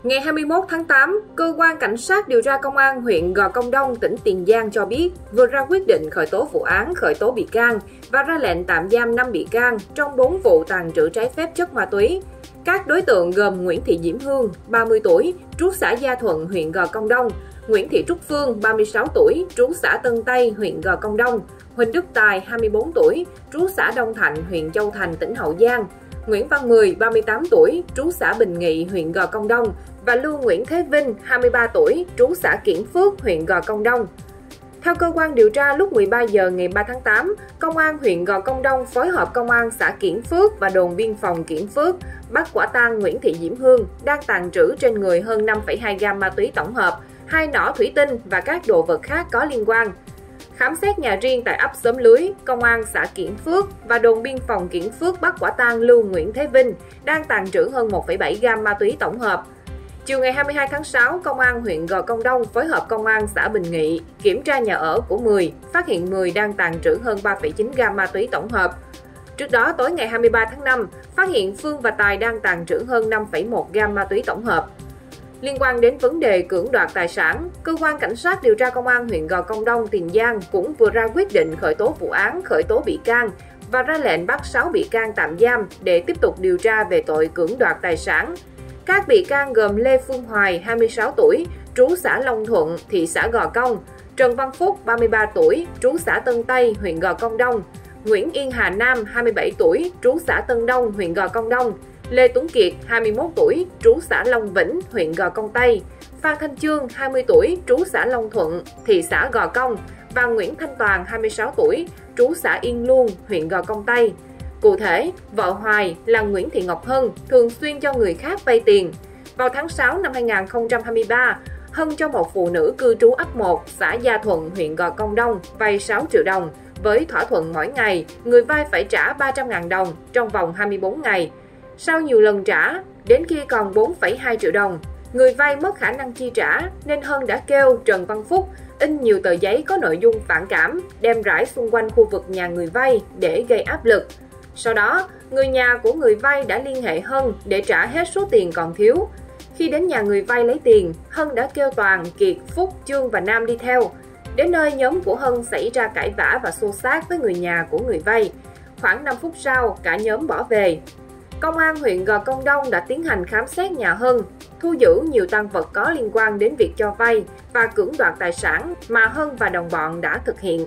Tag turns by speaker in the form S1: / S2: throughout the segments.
S1: Ngày 21 tháng 8, Cơ quan Cảnh sát điều tra Công an huyện Gò Công Đông, tỉnh Tiền Giang cho biết vừa ra quyết định khởi tố vụ án, khởi tố bị can và ra lệnh tạm giam 5 bị can trong 4 vụ tàng trữ trái phép chất ma túy. Các đối tượng gồm Nguyễn Thị Diễm Hương, 30 tuổi, trú xã Gia Thuận, huyện Gò Công Đông, Nguyễn Thị Trúc Phương, 36 tuổi, trú xã Tân Tây, huyện Gò Công Đông, Huỳnh Đức Tài, 24 tuổi, trú xã Đông Thạnh, huyện Châu Thành, tỉnh Hậu Giang, Nguyễn Văn Mười, 38 tuổi, trú xã Bình Nghị, huyện Gò Công Đông và Lưu Nguyễn Thế Vinh, 23 tuổi, trú xã Kiển Phước, huyện Gò Công Đông. Theo cơ quan điều tra, lúc 13 giờ ngày 3 tháng 8, Công an huyện Gò Công Đông phối hợp Công an xã Kiển Phước và đồn biên phòng Kiển Phước bắt quả tang Nguyễn Thị Diễm Hương đang tàng trữ trên người hơn 5,2 gam ma túy tổng hợp, 2 nỏ thủy tinh và các đồ vật khác có liên quan. Khám xét nhà riêng tại ấp Xóm Lưới, Công an xã Kiển Phước và đồn biên phòng Kiển Phước bắt quả tang Lưu Nguyễn Thế Vinh đang tàng trữ hơn 1,7 gam ma túy tổng hợp. Chiều ngày 22 tháng 6, Công an huyện Gò Công Đông phối hợp Công an xã Bình Nghị kiểm tra nhà ở của Mười, phát hiện Mười đang tàng trữ hơn 3,9 gam ma túy tổng hợp. Trước đó, tối ngày 23 tháng 5, phát hiện Phương và Tài đang tàng trữ hơn 5,1 gam ma túy tổng hợp. Liên quan đến vấn đề cưỡng đoạt tài sản, Cơ quan Cảnh sát điều tra Công an huyện Gò Công Đông, Tiền Giang cũng vừa ra quyết định khởi tố vụ án, khởi tố bị can và ra lệnh bắt 6 bị can tạm giam để tiếp tục điều tra về tội cưỡng đoạt tài sản. Các bị can gồm Lê Phương Hoài, 26 tuổi, trú xã Long Thuận, thị xã Gò Công, Trần Văn Phúc, 33 tuổi, trú xã Tân Tây, huyện Gò Công Đông, Nguyễn Yên Hà Nam, 27 tuổi, trú xã Tân Đông, huyện Gò Công Đông, Lê Tuấn Kiệt, 21 tuổi, trú xã Long Vĩnh, huyện Gò Công Tây, Phan Thanh Chương, 20 tuổi, trú xã Long Thuận, thị xã Gò Công và Nguyễn Thanh Toàn, 26 tuổi, trú xã Yên Luông, huyện Gò Công Tây. Cụ thể, vợ Hoài là Nguyễn Thị Ngọc Hân thường xuyên cho người khác vay tiền. Vào tháng 6 năm 2023, Hân cho một phụ nữ cư trú ấp 1, xã Gia Thuận, huyện Gò Công Đông vay 6 triệu đồng với thỏa thuận mỗi ngày người vay phải trả 300.000 đồng trong vòng 24 ngày. Sau nhiều lần trả, đến khi còn 4,2 triệu đồng, người vay mất khả năng chi trả nên Hân đã kêu Trần Văn Phúc in nhiều tờ giấy có nội dung phản cảm, đem rải xung quanh khu vực nhà người vay để gây áp lực. Sau đó, người nhà của người vay đã liên hệ Hân để trả hết số tiền còn thiếu. Khi đến nhà người vay lấy tiền, Hân đã kêu Toàn, Kiệt, Phúc, Chương và Nam đi theo. Đến nơi, nhóm của Hân xảy ra cãi vã và xô xát với người nhà của người vay. Khoảng 5 phút sau, cả nhóm bỏ về. Công an huyện Gò Công Đông đã tiến hành khám xét nhà Hân, thu giữ nhiều tang vật có liên quan đến việc cho vay và cưỡng đoạt tài sản mà Hân và đồng bọn đã thực hiện.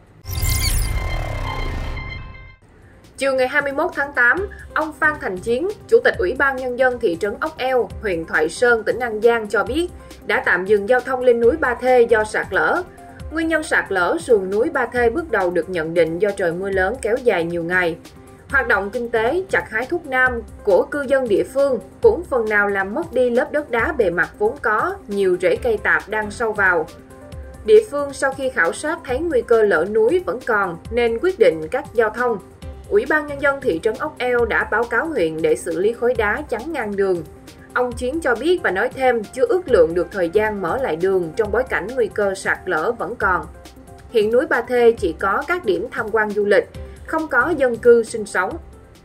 S1: Chiều ngày 21 tháng 8, ông Phan Thành Chiến, Chủ tịch Ủy ban Nhân dân thị trấn Ốc Eo, huyện Thoại Sơn, tỉnh An Giang cho biết đã tạm dừng giao thông lên núi Ba Thê do sạt lở. Nguyên nhân sạt lở sườn núi Ba Thê bước đầu được nhận định do trời mưa lớn kéo dài nhiều ngày. Hoạt động kinh tế chặt hái thuốc nam của cư dân địa phương cũng phần nào làm mất đi lớp đất đá bề mặt vốn có, nhiều rễ cây tạp đang sâu vào. Địa phương sau khi khảo sát thấy nguy cơ lở núi vẫn còn nên quyết định cắt giao thông. Ủy ban Nhân dân thị trấn Ốc Eo đã báo cáo huyện để xử lý khối đá chắn ngang đường. Ông Chiến cho biết và nói thêm chưa ước lượng được thời gian mở lại đường trong bối cảnh nguy cơ sạt lở vẫn còn. Hiện núi Ba Thê chỉ có các điểm tham quan du lịch, không có dân cư sinh sống.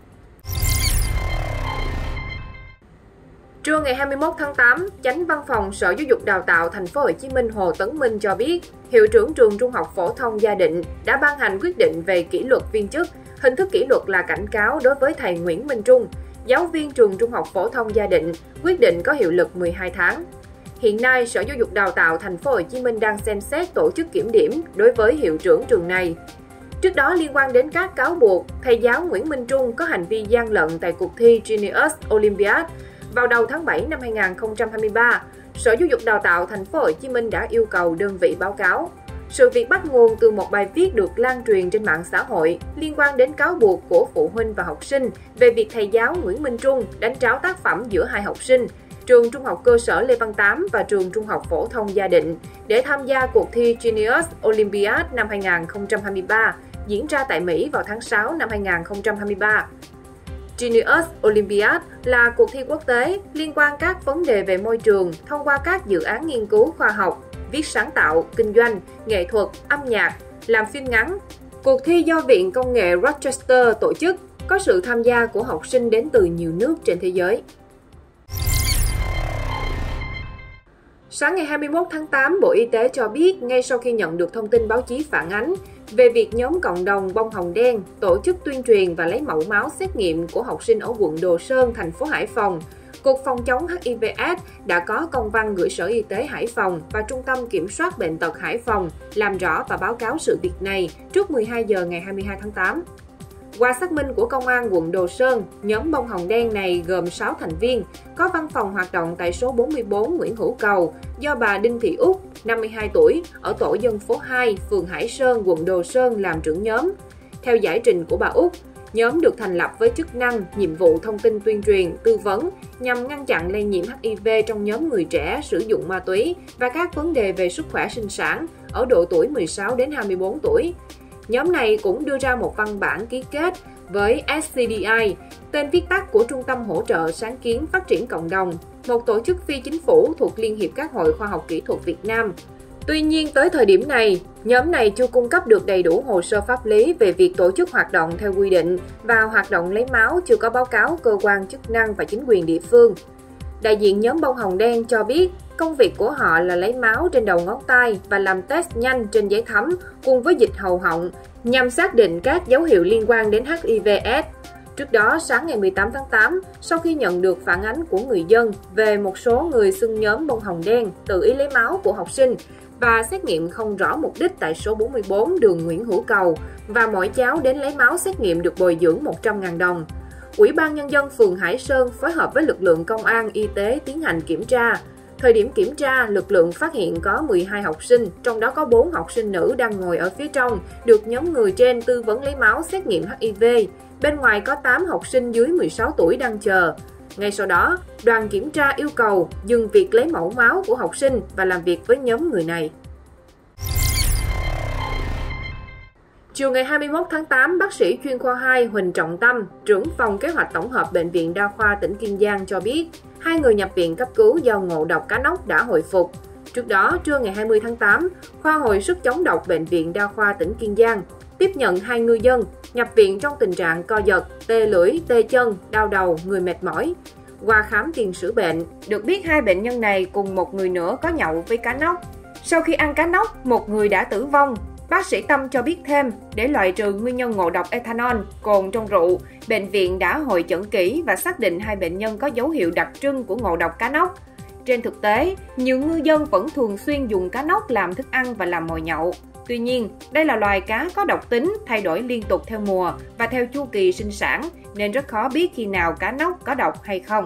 S1: Trưa ngày 21 tháng 8, Chánh Văn phòng Sở Giáo dục Đào tạo Thành phố Hồ Chí Minh Hồ Tấn Minh cho biết, Hiệu trưởng trường Trung học phổ thông Gia Định đã ban hành quyết định về kỷ luật viên chức. Hình thức kỷ luật là cảnh cáo đối với thầy Nguyễn Minh Trung, giáo viên trường Trung học phổ thông Gia Định, quyết định có hiệu lực 12 tháng. Hiện nay, Sở Giáo dục Đào tạo Thành phố Hồ Chí Minh đang xem xét tổ chức kiểm điểm đối với hiệu trưởng trường này. Trước đó, liên quan đến các cáo buộc, thầy giáo Nguyễn Minh Trung có hành vi gian lận tại cuộc thi Genius Olympiad vào đầu tháng 7 năm 2023, Sở Giáo dục Đào tạo Thành phố Hồ Chí Minh đã yêu cầu đơn vị báo cáo. Sự việc bắt nguồn từ một bài viết được lan truyền trên mạng xã hội liên quan đến cáo buộc của phụ huynh và học sinh về việc thầy giáo Nguyễn Minh Trung đánh tráo tác phẩm giữa hai học sinh, trường Trung học cơ sở Lê Văn Tám và trường Trung học phổ thông Gia Định để tham gia cuộc thi Genius Olympiad năm 2023 diễn ra tại Mỹ vào tháng 6 năm 2023. Genius Olympiad là cuộc thi quốc tế liên quan các vấn đề về môi trường thông qua các dự án nghiên cứu khoa học, viết sáng tạo, kinh doanh, nghệ thuật, âm nhạc, làm phim ngắn. Cuộc thi do Viện Công nghệ Rochester tổ chức, có sự tham gia của học sinh đến từ nhiều nước trên thế giới. Sáng ngày 21 tháng 8, Bộ Y tế cho biết ngay sau khi nhận được thông tin báo chí phản ánh về việc nhóm cộng đồng bông hồng đen tổ chức tuyên truyền và lấy mẫu máu xét nghiệm của học sinh ở quận Đồ Sơn, thành phố Hải Phòng, Cục Phòng chống HIV/AIDS đã có công văn gửi Sở Y tế Hải Phòng và Trung tâm Kiểm soát Bệnh tật Hải Phòng làm rõ và báo cáo sự việc này trước 12 giờ ngày 22 tháng 8. Qua xác minh của Công an quận Đồ Sơn, nhóm bông hồng đen này gồm 6 thành viên, có văn phòng hoạt động tại số 44 Nguyễn Hữu Cầu do bà Đinh Thị Út, 52 tuổi, ở tổ dân phố 2, phường Hải Sơn, quận Đồ Sơn làm trưởng nhóm. Theo giải trình của bà Út, nhóm được thành lập với chức năng, nhiệm vụ thông tin tuyên truyền, tư vấn nhằm ngăn chặn lây nhiễm HIV trong nhóm người trẻ sử dụng ma túy và các vấn đề về sức khỏe sinh sản ở độ tuổi 16 đến 24 tuổi. Nhóm này cũng đưa ra một văn bản ký kết với SCDI, tên viết tắt của Trung tâm Hỗ trợ Sáng kiến Phát triển Cộng đồng, một tổ chức phi chính phủ thuộc Liên hiệp các hội khoa học kỹ thuật Việt Nam. Tuy nhiên, tới thời điểm này, nhóm này chưa cung cấp được đầy đủ hồ sơ pháp lý về việc tổ chức hoạt động theo quy định và hoạt động lấy máu chưa có báo cáo cơ quan chức năng và chính quyền địa phương. Đại diện nhóm bông hồng đen cho biết, công việc của họ là lấy máu trên đầu ngón tay và làm test nhanh trên giấy thấm cùng với dịch hầu họng nhằm xác định các dấu hiệu liên quan đến HIV/AIDS. Trước đó, sáng ngày 18 tháng 8, sau khi nhận được phản ánh của người dân về một số người xưng nhóm bông hồng đen tự ý lấy máu của học sinh và xét nghiệm không rõ mục đích tại số 44 đường Nguyễn Hữu Cầu và mỗi cháu đến lấy máu xét nghiệm được bồi dưỡng 100.000 đồng. Ủy ban Nhân dân phường Hải Sơn phối hợp với lực lượng công an y tế tiến hành kiểm tra. Thời điểm kiểm tra, lực lượng phát hiện có 12 học sinh, trong đó có 4 học sinh nữ đang ngồi ở phía trong, được nhóm người trên tư vấn lấy máu xét nghiệm HIV. Bên ngoài có 8 học sinh dưới 16 tuổi đang chờ. Ngay sau đó, đoàn kiểm tra yêu cầu dừng việc lấy mẫu máu của học sinh và làm việc với nhóm người này. Chiều ngày 21 tháng 8, bác sĩ chuyên khoa 2 Huỳnh Trọng Tâm, trưởng phòng kế hoạch tổng hợp Bệnh viện Đa khoa tỉnh Kiên Giang cho biết, 2 người nhập viện cấp cứu do ngộ độc cá nóc đã hồi phục. Trước đó, trưa ngày 20 tháng 8, khoa hồi sức chống độc Bệnh viện Đa khoa tỉnh Kiên Giang tiếp nhận 2 ngư dân nhập viện trong tình trạng co giật, tê lưỡi, tê chân, đau đầu, người mệt mỏi. Qua khám tiền sử bệnh, được biết 2 bệnh nhân này cùng một người nữa có nhậu với cá nóc. Sau khi ăn cá nóc, một người đã tử vong. Bác sĩ Tâm cho biết thêm, để loại trừ nguyên nhân ngộ độc ethanol, cồn trong rượu, bệnh viện đã hội chẩn kỹ và xác định 2 bệnh nhân có dấu hiệu đặc trưng của ngộ độc cá nóc. Trên thực tế, nhiều ngư dân vẫn thường xuyên dùng cá nóc làm thức ăn và làm mồi nhậu. Tuy nhiên, đây là loài cá có độc tính, thay đổi liên tục theo mùa và theo chu kỳ sinh sản, nên rất khó biết khi nào cá nóc có độc hay không.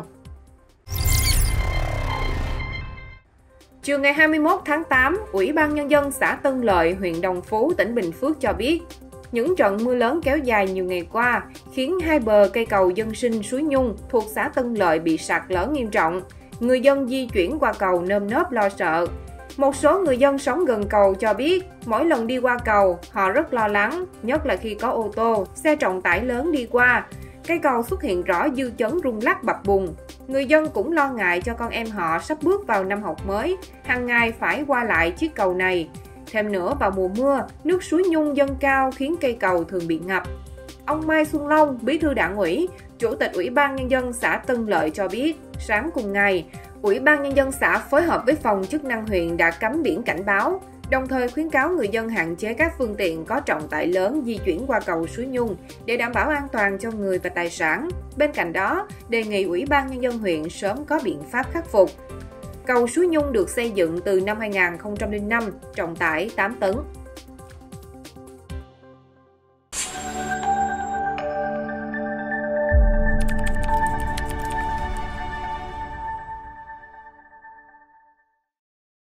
S1: Chiều ngày 21 tháng 8, Ủy ban Nhân dân xã Tân Lợi, huyện Đồng Phú, tỉnh Bình Phước cho biết, những trận mưa lớn kéo dài nhiều ngày qua khiến 2 bờ cây cầu dân sinh suối Nhung thuộc xã Tân Lợi bị sạt lở nghiêm trọng. Người dân di chuyển qua cầu nơm nớp lo sợ. Một số người dân sống gần cầu cho biết, mỗi lần đi qua cầu, họ rất lo lắng, nhất là khi có ô tô, xe trọng tải lớn đi qua. Cây cầu xuất hiện rõ dư chấn rung lắc bập bùng. Người dân cũng lo ngại cho con em họ sắp bước vào năm học mới, hàng ngày phải qua lại chiếc cầu này. Thêm nữa, vào mùa mưa, nước suối Nhung dâng cao khiến cây cầu thường bị ngập. Ông Mai Xuân Long, Bí thư Đảng ủy, Chủ tịch Ủy ban Nhân dân xã Tân Lợi cho biết, sáng cùng ngày, Ủy ban Nhân dân xã phối hợp với phòng chức năng huyện đã cắm biển cảnh báo, đồng thời khuyến cáo người dân hạn chế các phương tiện có trọng tải lớn di chuyển qua cầu suối Nhung để đảm bảo an toàn cho người và tài sản. Bên cạnh đó, đề nghị Ủy ban Nhân dân huyện sớm có biện pháp khắc phục. Cầu suối Nhung được xây dựng từ năm 2005, trọng tải 8 tấn.